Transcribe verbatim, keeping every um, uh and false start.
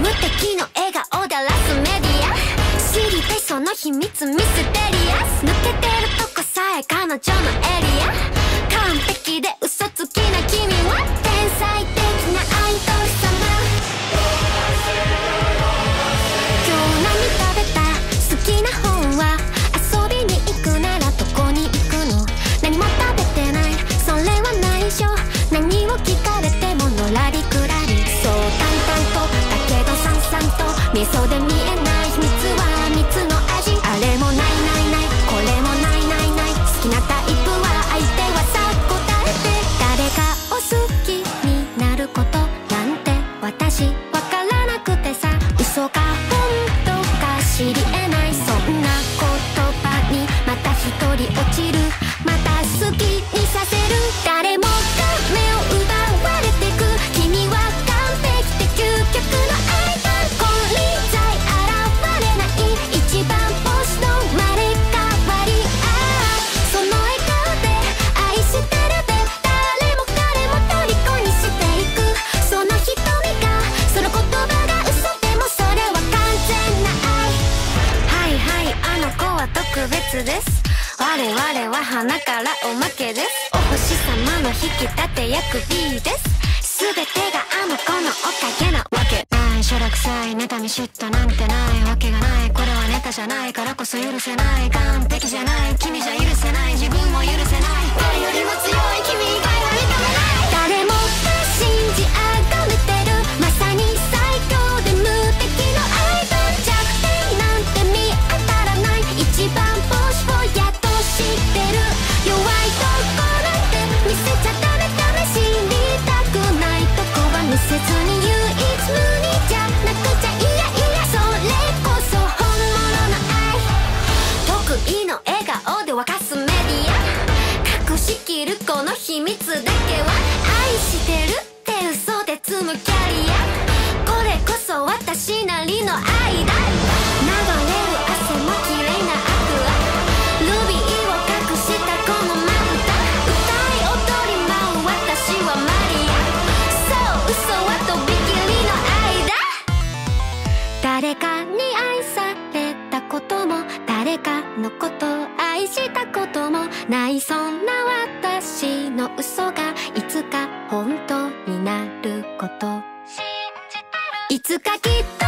無敵の笑顔だラスメディア、知りたいその秘密ミステリアス、抜けてるとこさえ彼女のエリア、完璧で嘘つきな君は天才的なアイドル様。今日何食べた？好きな本は？遊びに行くならどこに行くの？何も食べてない、それは内緒。何を聞かれてものらりくらり、そう淡々とだけどさんさんと味噌で見えない秘密は蜜の味。あれもないないない、これもないないない、好きなタイプは相手はさ答えて。誰かを好きになることなんて私わからなくてさ、嘘か本当か知り得ない、そんな言葉にまた一人落ちる、また好きにさせる。誰もが目を奪われてく、君は完璧で究極のアイドル、金輪際現れない一番星の生まれ変わり。ああその笑顔で愛してるで、誰も彼も虜にしていく、その瞳がその言葉が嘘でもそれは完全な愛。はいはい、あの子は特別です、我々は花からおまけです、お星様の引き立て役 B です、全てがあの子のおかげなわけない、しょらくさい妬み嫉妬なんてないわけがない、これはネタじゃないからこそ許せない、完璧じゃない君じゃ許せない、自分も許せない、誰よりも強い君以外は認めない。誰もが信じ崇めてる、まさに最強で無敵のアイドル、弱点なんて見当たらない、一番星をやっと知ってる、弱いとこなんて見せちゃダメダメ、知りたくないとこは見せずに唯一無二じゃなくちゃ、いやいやそれこそ本物の愛。得意の笑顔で沸かすメディア、隠しきるこの秘密だけは愛してるって嘘で積むキャリア、これこそ私なりの愛だ。流れる汗も綺麗なアクア、ルビーを隠したこのマンタ、歌い踊り舞う私はマリア、そう嘘はとびきりの愛だ。誰かに愛されたことも誰かのことを愛したこともない、そんな私の嘘がいつか本当になること、いつかきっと